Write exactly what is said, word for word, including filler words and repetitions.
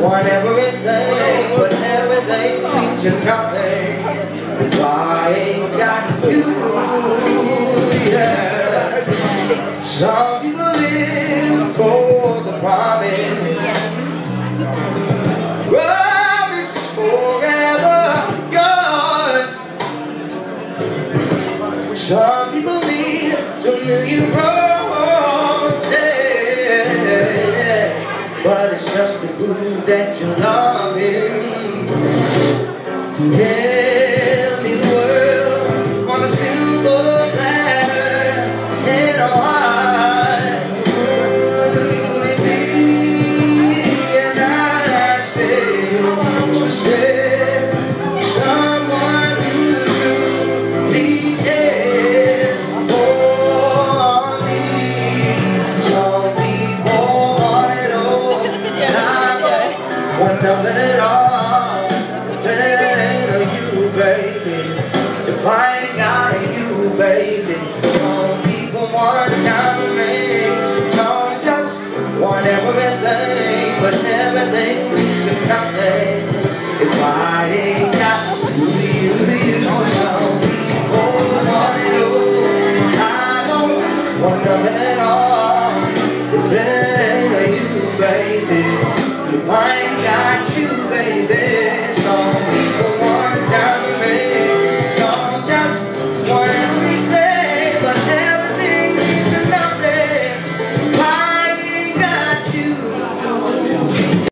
want everything, but everything means you're nothing if I ain't got you, yeah. Some people live for the promise, promise is forever yours. Some people need two million roses, but it's just the good that you love him. Tell me the world on a silver platter, and what would it be? And I said, you said, someone who truly cares for me. Some people want it all, and I want nothing at all. If I ain't got you, baby. Some people want diamond rings, some just want everything, but everything means nothing